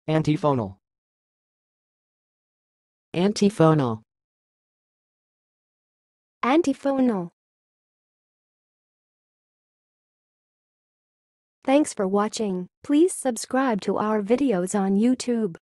Antiphonal. Antiphonal. Antiphonal. Thanks for watching. Please subscribe to our videos on YouTube.